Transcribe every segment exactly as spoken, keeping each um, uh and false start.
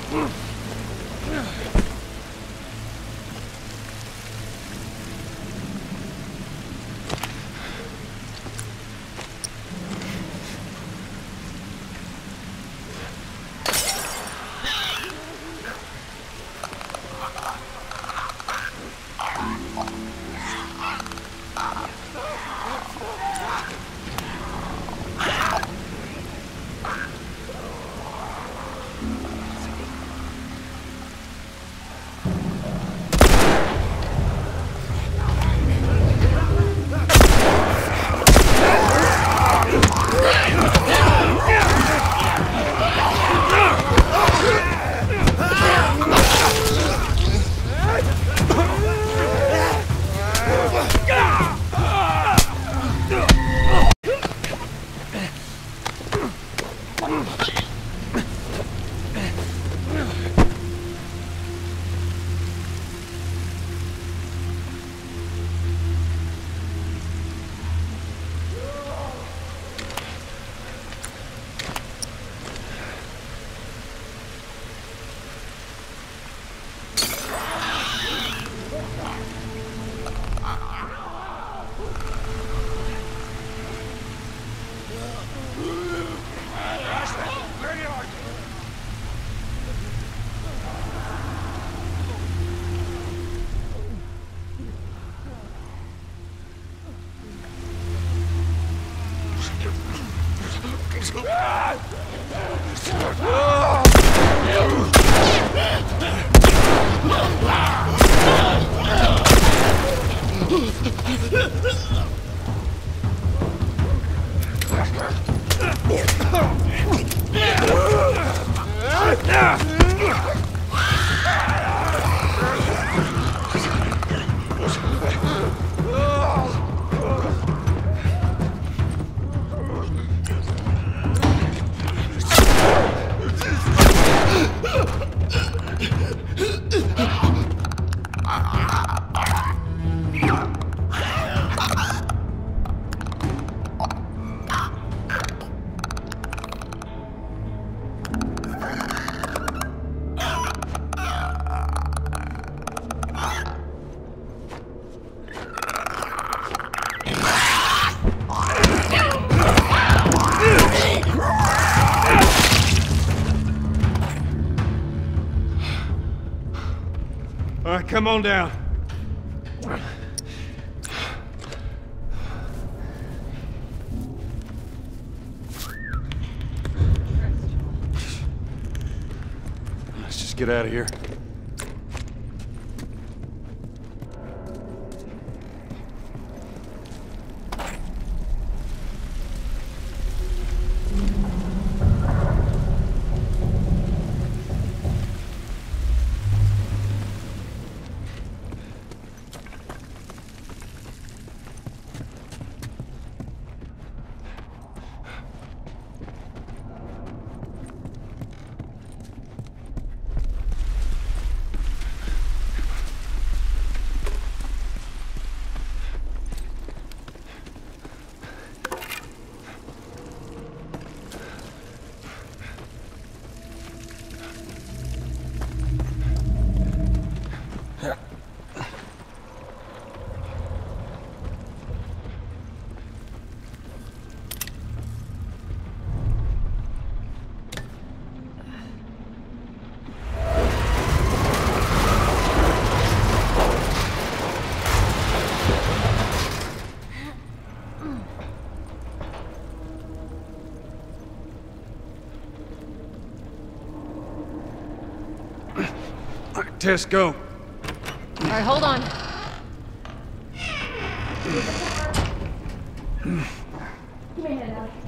Come on down. Let's just get out of here. Tess, go. All right, hold on. Give me a hand out.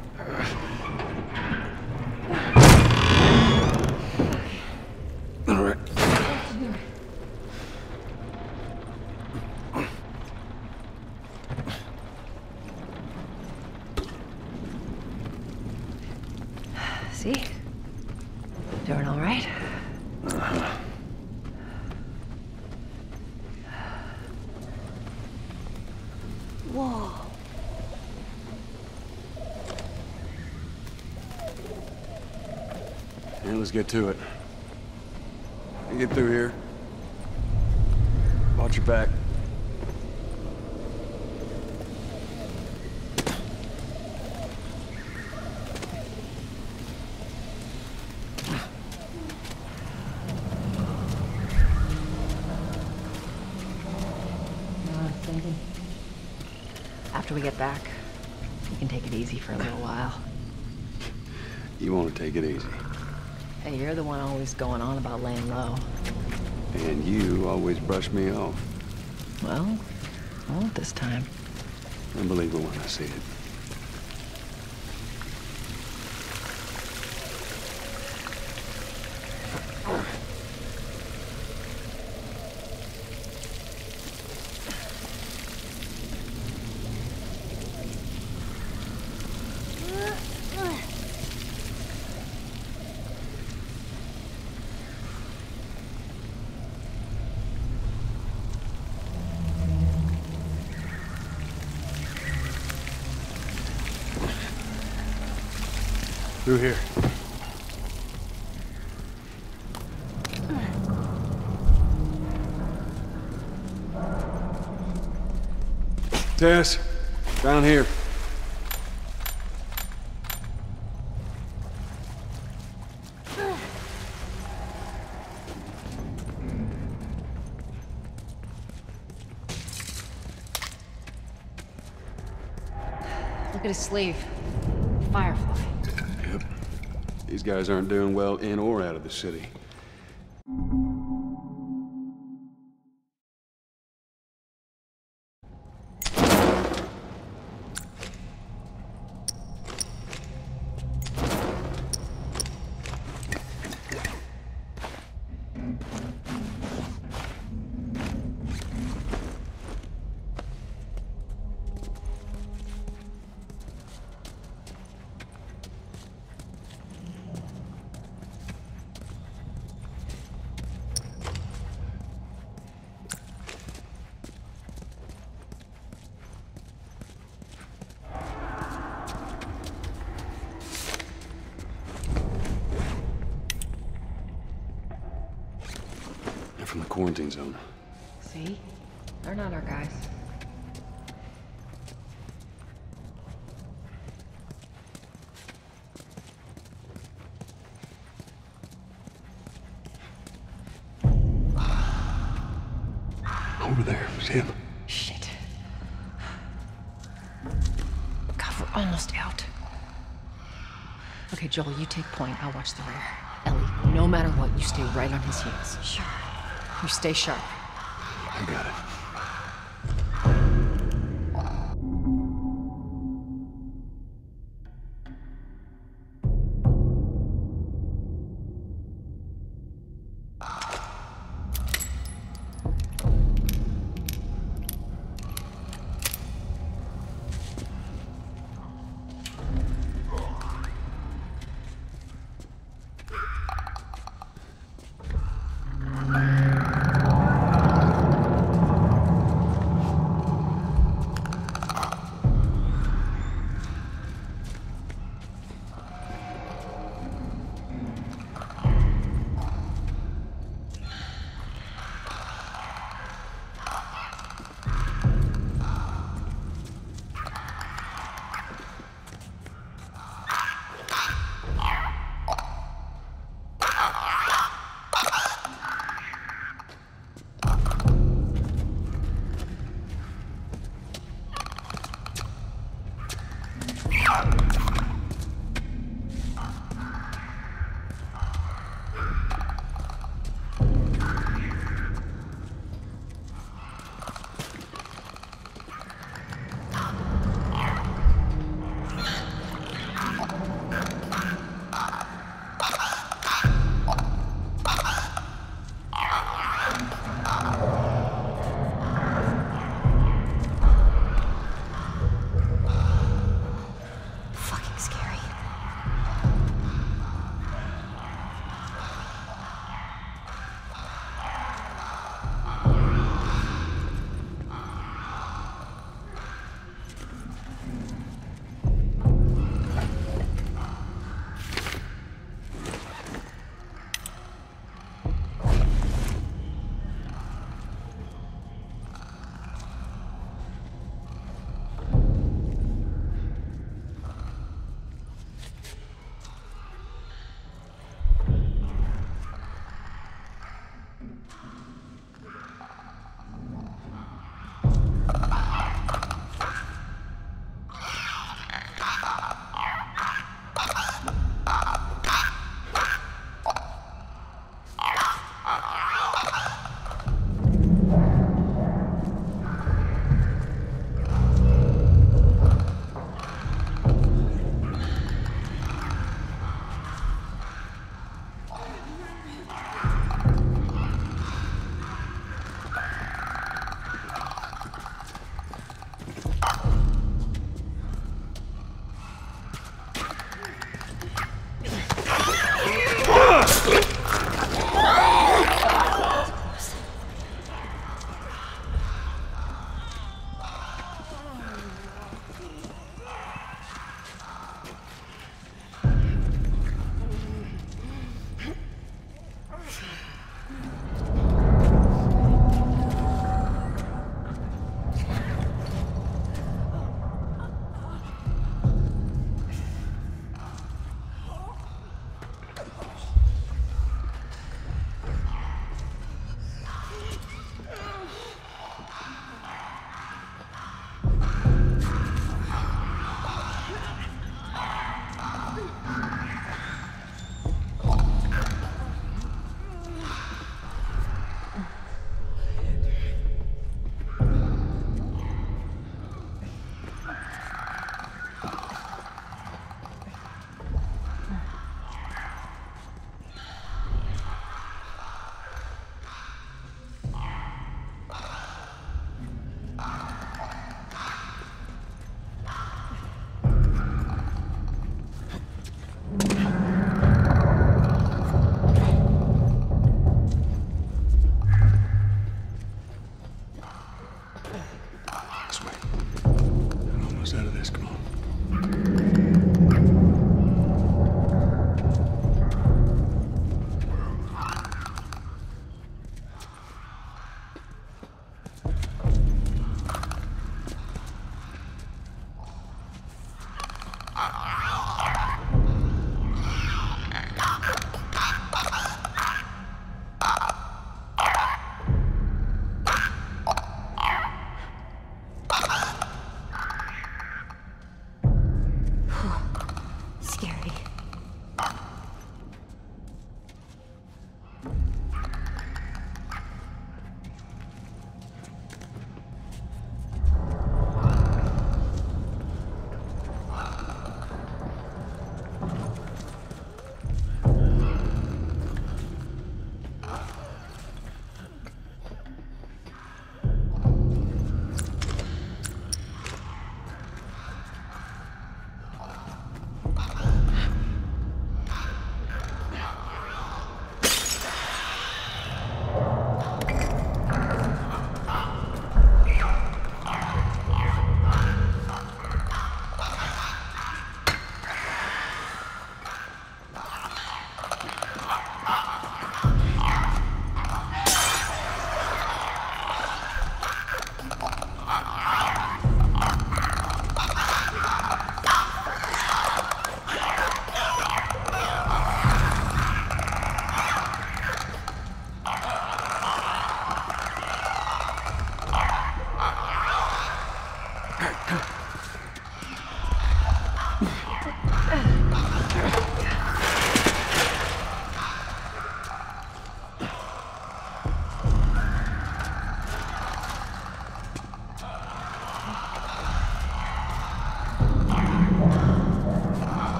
All right. See? Doing all right? Uh-huh. Whoa. Yeah, let's get to it. You get through here. Watch your back. After we get back, we can take it easy for a little while. You want to take it easy. Hey, you're the one always going on about laying low. And you always brush me off. Well, I won't this time. I believe it when I see it. Through here. Tess, down here. Look at his sleeve. Firefly. Yep. These guys aren't doing well in or out of the city. From the quarantine zone. See? They're not our guys. Over there, see him? Shit. God, we're almost out. Okay, Joel, you take point. I'll watch the rear. Ellie, no matter what, you stay right on his heels. Sure. You stay sharp. I got it.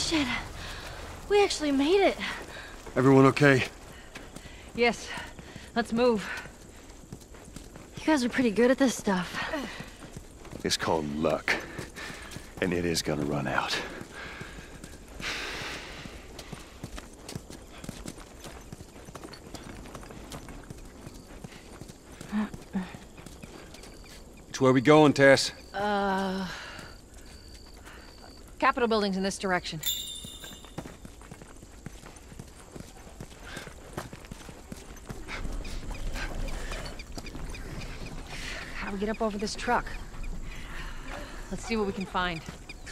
Shit. We actually made it. Everyone okay? Yes. Let's move. You guys are pretty good at this stuff. It's called luck. And it is gonna run out. Which way we going, Tess? Uh... Capitol building's in this direction. How do we get up over this truck? Let's see what we can find.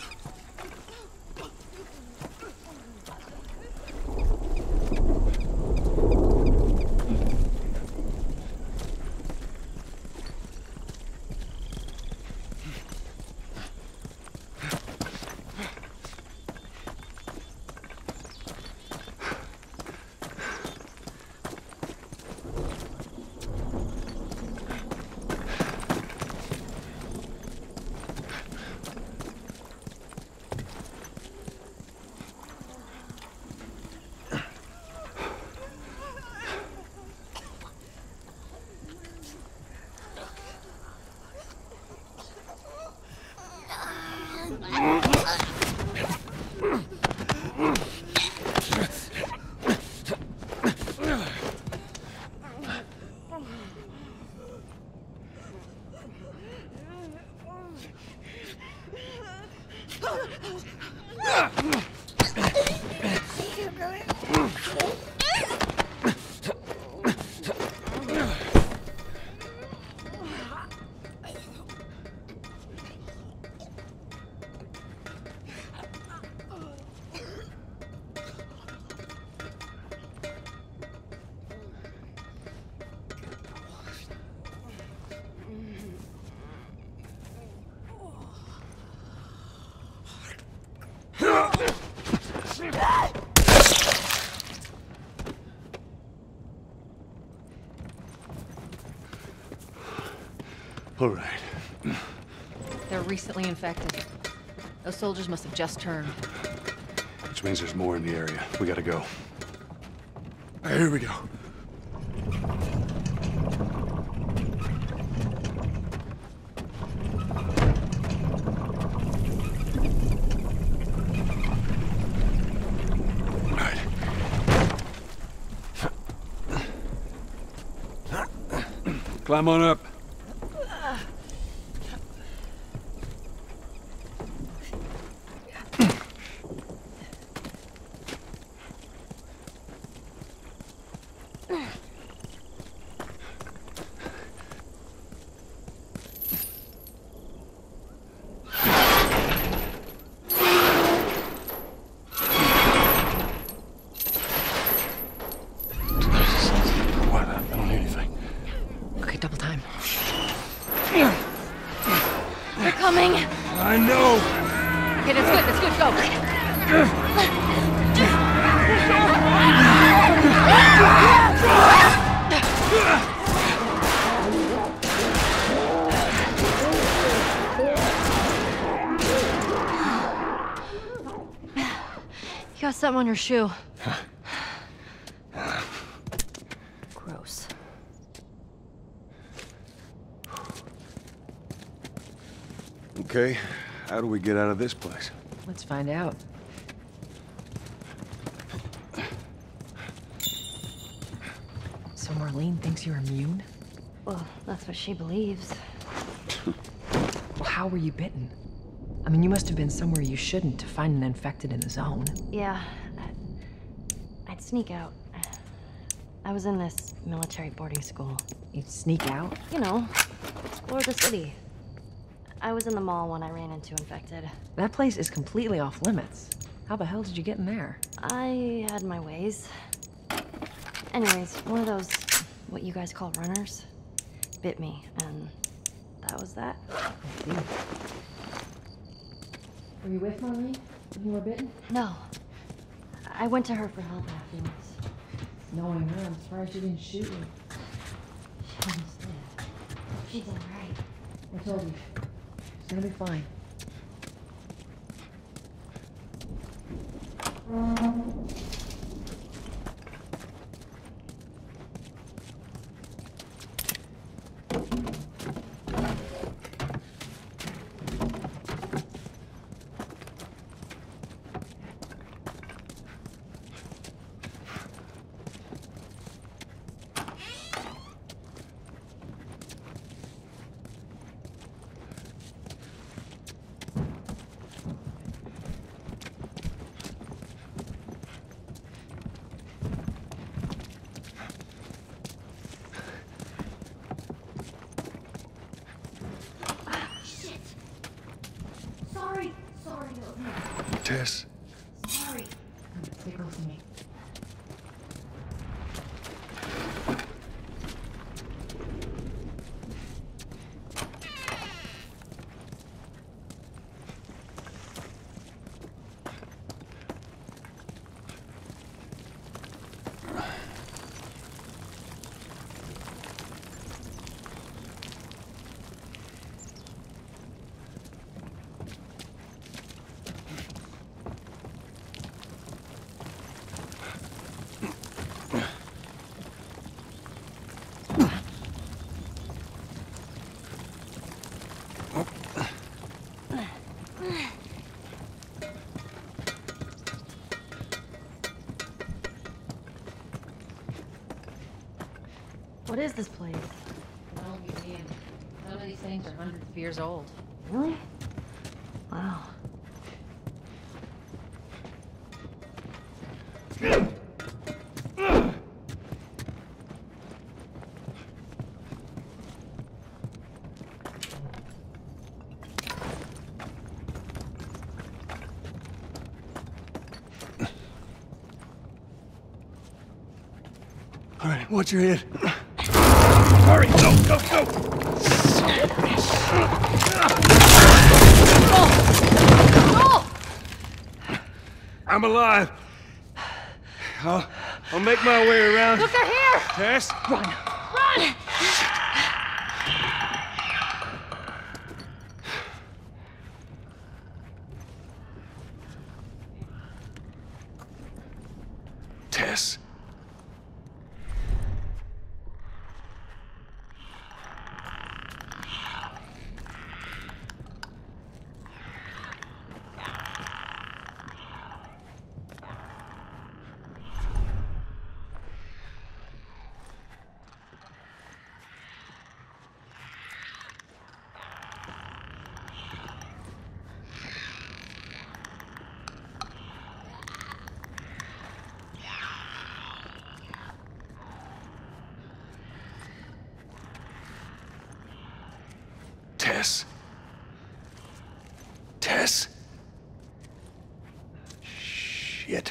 All right. They're recently infected. Those soldiers must have just turned. Which means there's more in the area. We gotta go. All right, here we go. All right. Climb on up. I know! Okay, that's good, that's good, go! You got something on your shoe. Gross. Okay, how do we get out of this place? Let's find out. So Marlene thinks you're immune? Well, that's what she believes. Well, how were you bitten? I mean, you must have been somewhere you shouldn't to find an infected in the zone. Yeah. I'd sneak out. I was in this military boarding school. You'd sneak out? You know, explore the city. I was in the mall when I ran into infected. That place is completely off limits. How the hell did you get in there? I had my ways. Anyways, one of those, what you guys call runners, bit me, and that was that. Were you with Marlene when you were bitten? No. I went to her for help afterwards. Knowing her, I'm surprised you didn't shoot me. She almost did. She's alright. I told you. It's gonna be fine. Sorry, sorry, Tess. sorry. Stay close to me. What is this place? An old museum. Some of these things are hundreds of years old. Really? Wow. All right, watch your head. Hurry, go, go, go! I'm alive. I'll, I'll make my way around. Look, they're here! Tess? Run! Run! Tess? Tess? Tess? Shit.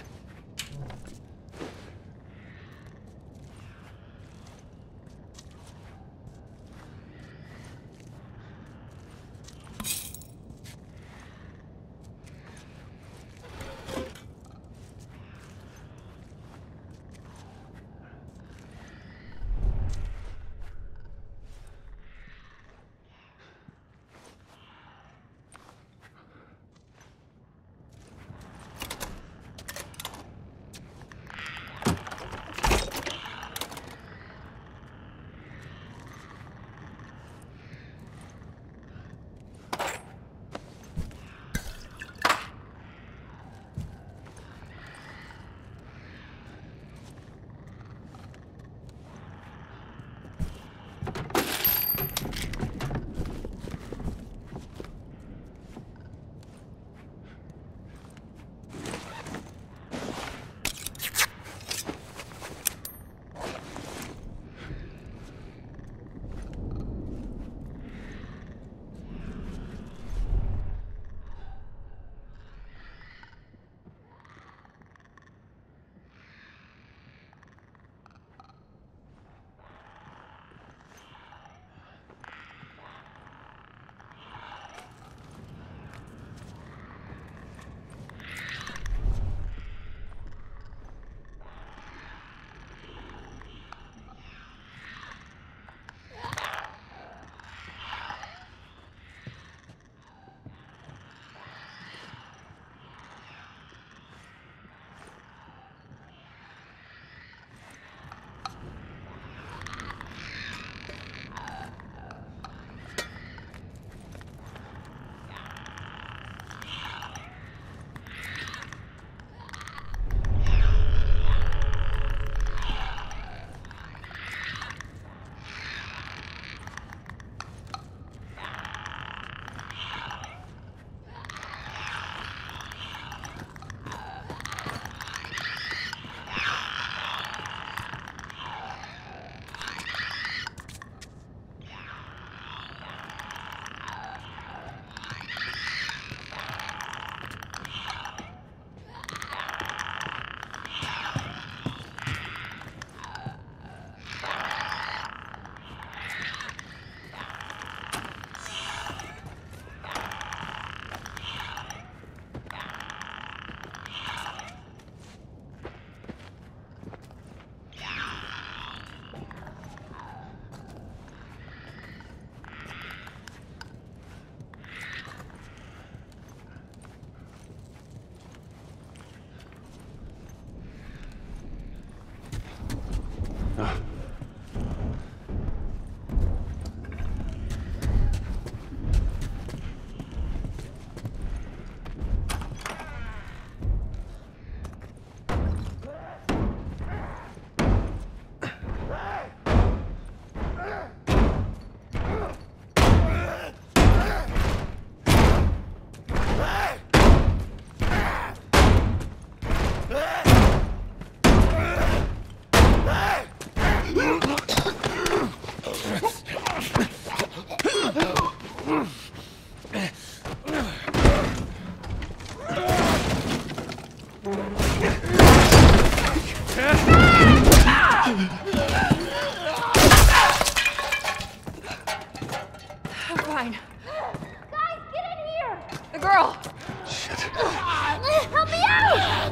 fine. Guys, get in here! The girl! Shit. Help me out!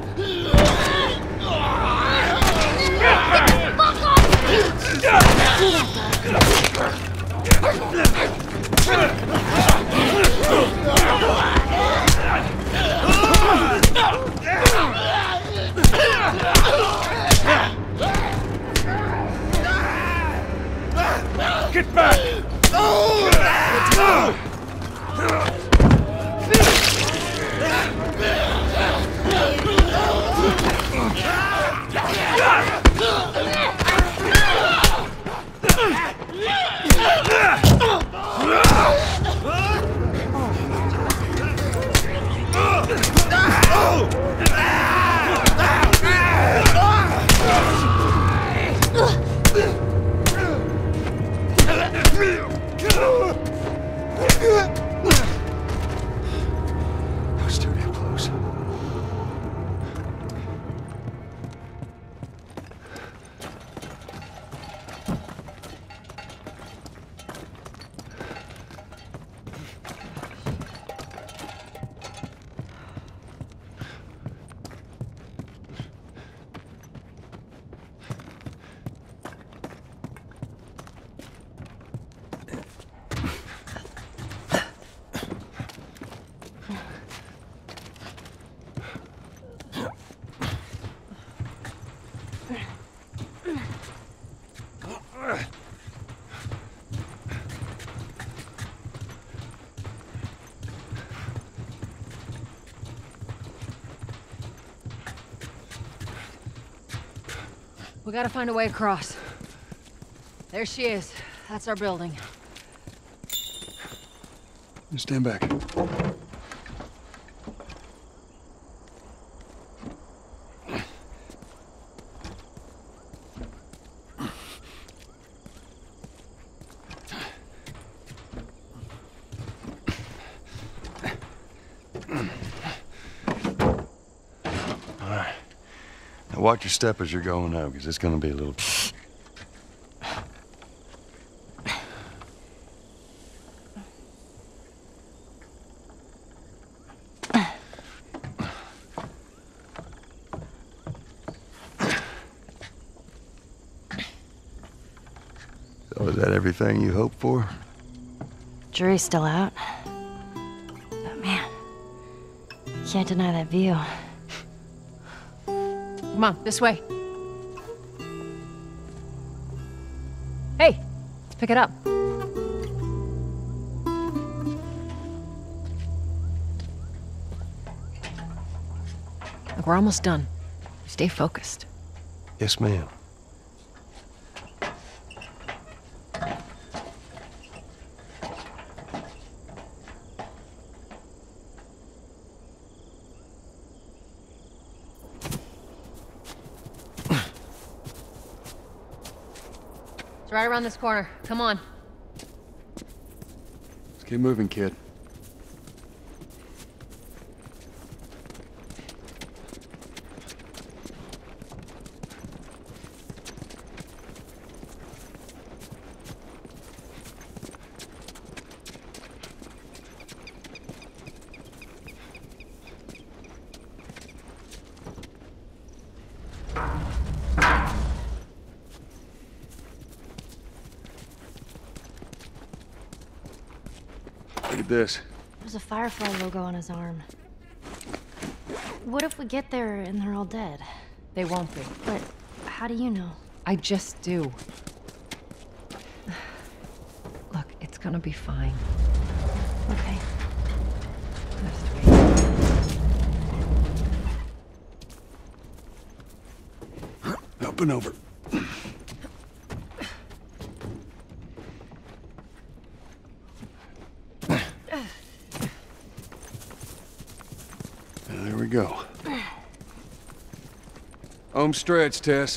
Fuck Get back! That was too damn close. We gotta find a way across. There she is. That's our building. Stand back. Watch your step as you're going out, because it's going to be a little... So is that everything you hoped for? Jury's still out. But man, can't deny that view. Come on, this way. Hey, let's pick it up. Look, we're almost done. Stay focused. Yes, ma'am. It's right around this corner. Come on. Let's keep moving, kid. Look at this. There's a Firefly logo on his arm. What if we get there and they're all dead? They won't be. But how do you know? I just do. Look, it's gonna be fine. Okay. Just wait. Up and over. There we go. Home stretch, Tess.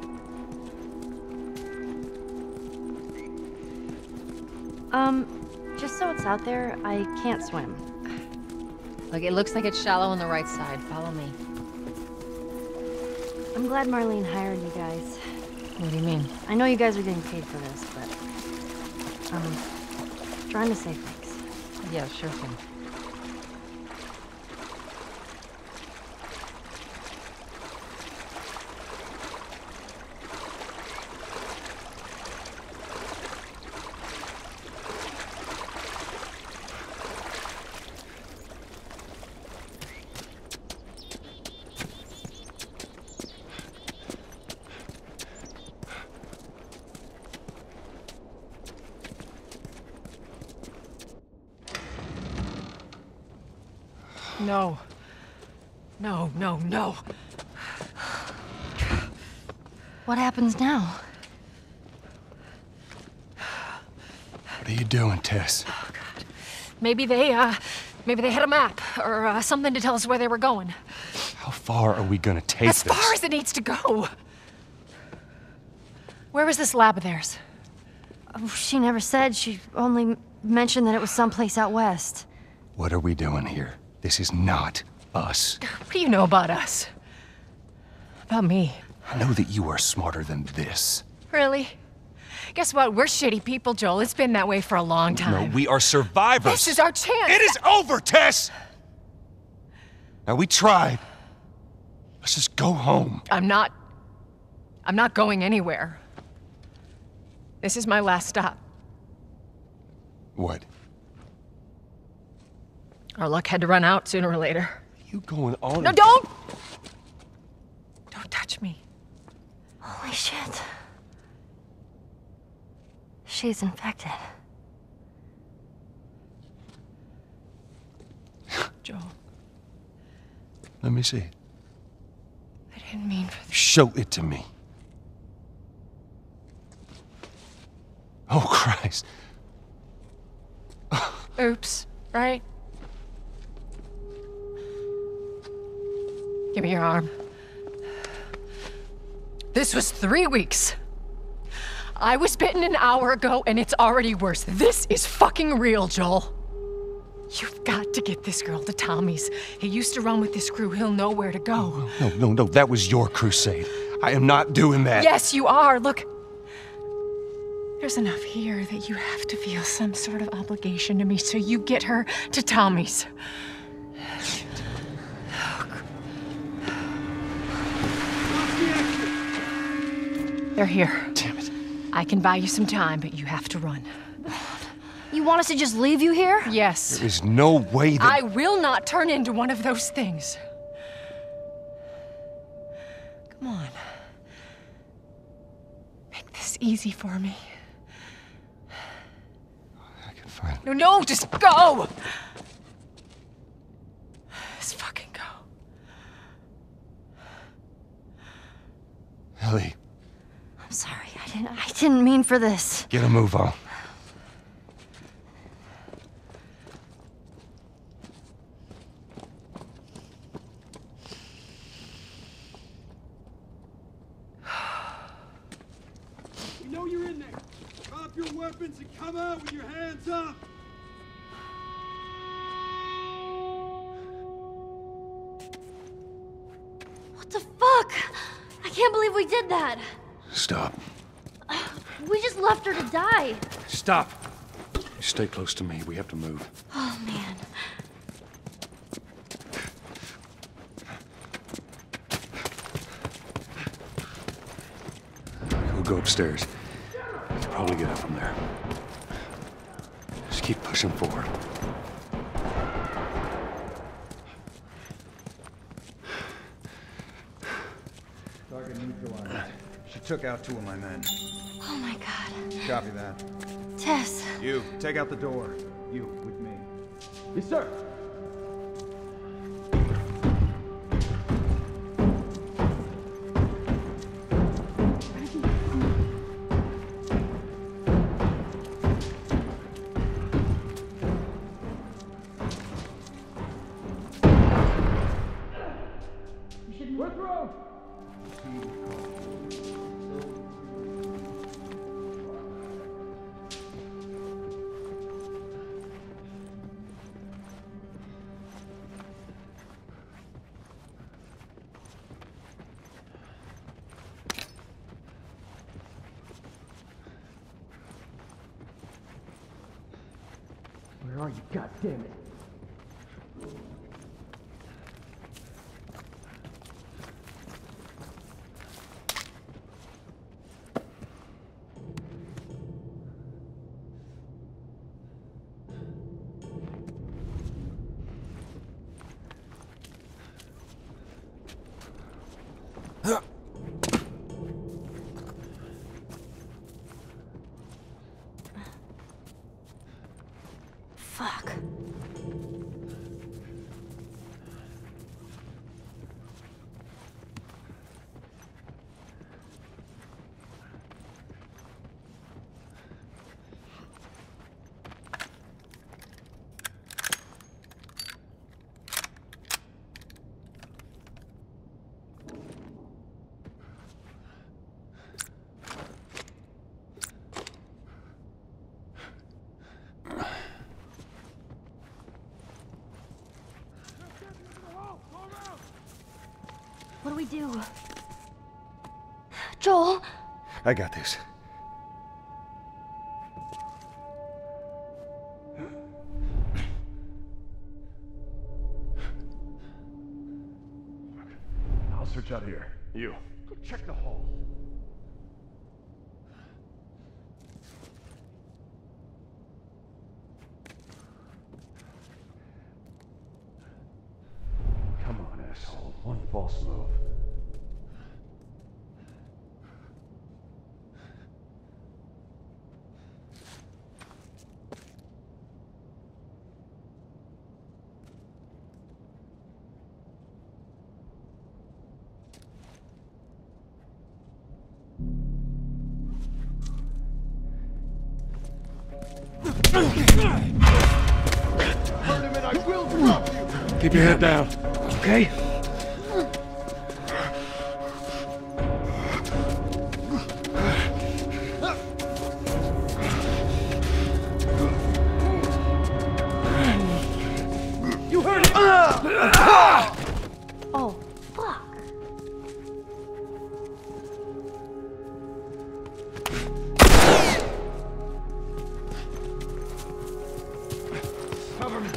Um, Just so it's out there, I can't swim. Look, it looks like it's shallow on the right side. Follow me. I'm glad Marlene hired you guys. What do you mean? I know you guys are getting paid for this, but... Um... trying to say thanks. Yeah, sure thing. No. No, no, no. What happens now? What are you doing, Tess? Oh, God. Maybe they, uh, maybe they had a map or uh, something to tell us where they were going. How far are we gonna take As this? far as it needs to go. Where was this lab of theirs? Oh, she never said. She only mentioned that it was someplace out west. What are we doing here? This is not us. What do you know about us? About me? I know that you are smarter than this. Really? Guess what? We're shitty people, Joel. It's been that way for a long time. No, we are survivors. This is our chance. It is over, Tess! Now, we tried. Let's just go home. I'm not... I'm not going anywhere. This is my last stop. What? Our luck had to run out sooner or later. You going on? No, don't! Don't touch me. Holy shit. She's infected. Joel, Let me see. I didn't mean for this. Show it to me. Oh, Christ. Oops, right? Give me your arm. This was three weeks. I was bitten an hour ago, and it's already worse. This is fucking real, Joel. You've got to get this girl to Tommy's. He used to run with this crew. He'll know where to go. No, no, no, that was your crusade. I am not doing that. Yes, you are. Look, there's enough here that you have to feel some sort of obligation to me, so you get her to Tommy's. They're here. Damn it. I can buy you some time, but you have to run. You want us to just leave you here? Yes. There is no way that... I will not turn into one of those things. Come on. Make this easy for me. I can find... No, no, just go! Just fucking go. Ellie, I'm sorry. I didn't I didn't mean for this. get a move on. We know you're in there. Drop your weapons and come out with your hands up. What the fuck? I can't believe we did that. Stop. We just left her to die. Stop. You stay close to me. We have to move. Oh, man. We'll go upstairs. We can probably get up from there. Just keep pushing forward. Target neutralized. She took out two of my men. Oh, my God. Copy that. Tess. You, take out the door. You, with me. Yes, sir. We're through! Where are you, goddammit? Fuck. What do we do? Joel? I got this. I'll search out here. You, go check the halls. Come on, asshole. One false move. Keep your head down, okay? You heard it! Oh, fuck. Cover me!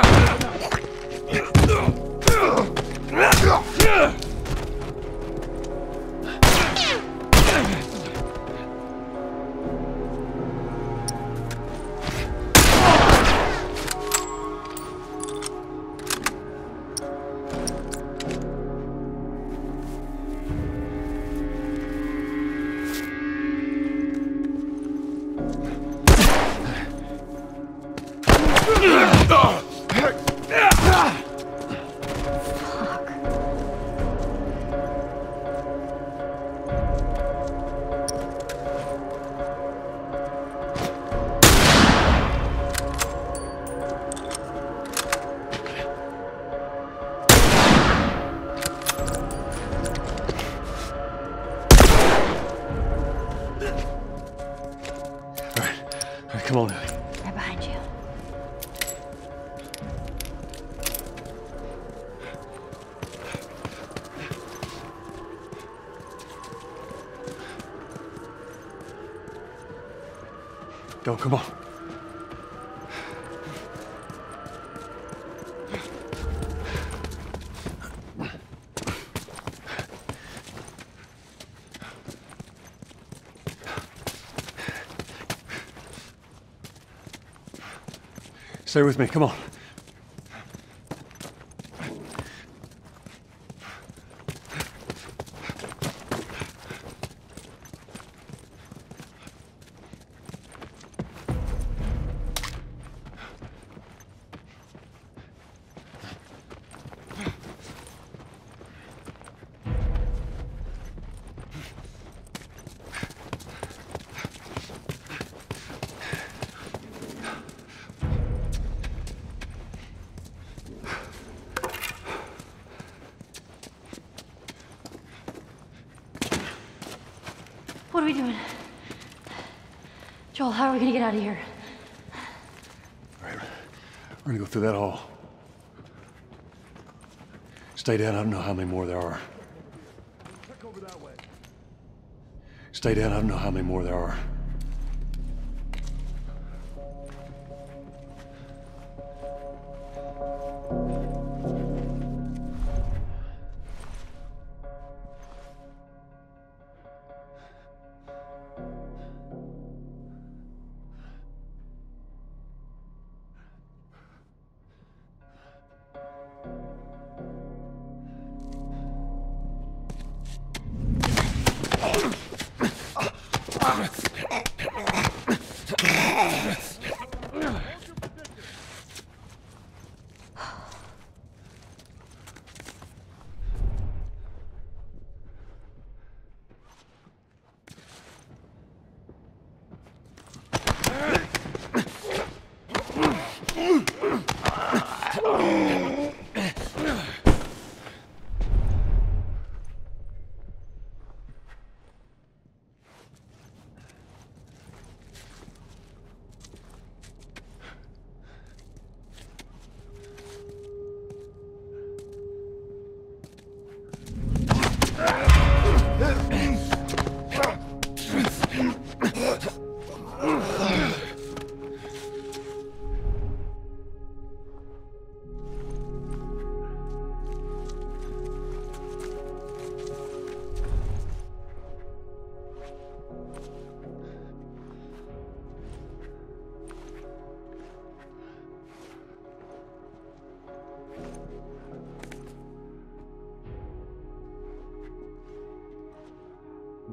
Come on, Ellie. Right behind you. Go, come on. Stay with me, come on. What are we doing? Joel, how are we gonna get out of here? All right, we're gonna go through that hall. Stay down, I don't know how many more there are. Check over that way. Stay down, I don't know how many more there are.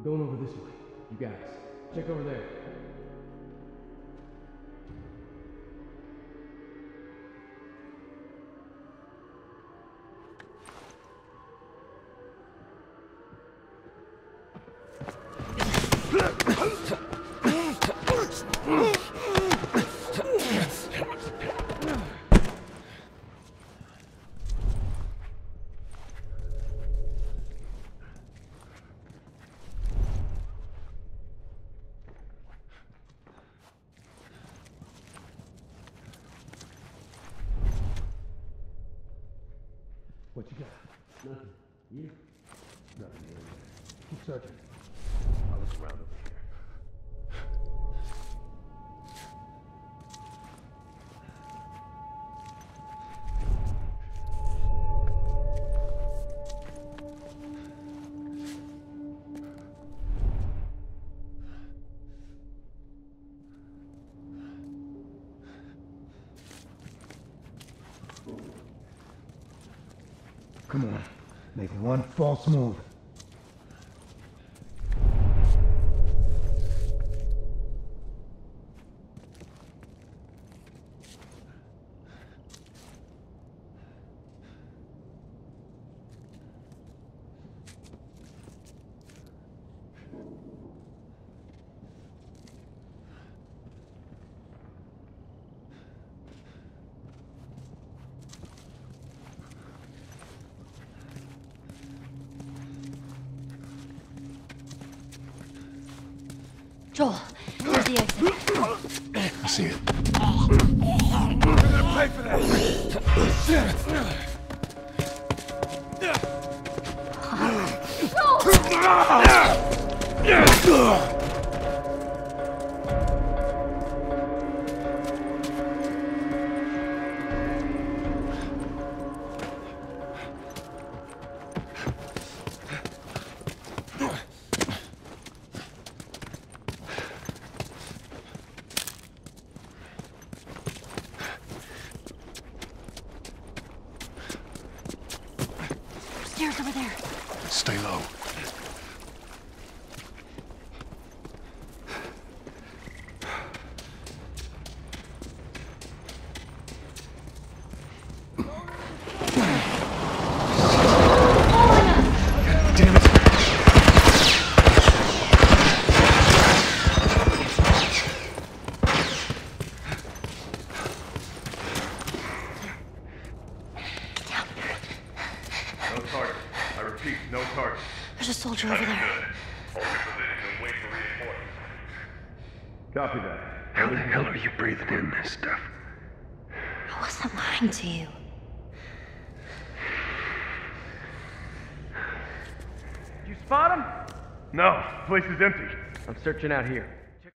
I'm going over this way. You guys, check over there. What you got? Nothing. You? Nothing here. Keep searching. I'll look around over here. Come on, make one false move. Joel, here's the exit. I see it. You're gonna pay for that! Stairs over there. Stay low. Damn it. No target. I repeat, no target. There's a soldier over there. Hold your position and wait for reinforcements. Copy that. How the hell are you breathing in this stuff? I wasn't lying to you. Did you spot him? No, the place is empty. I'm searching out here.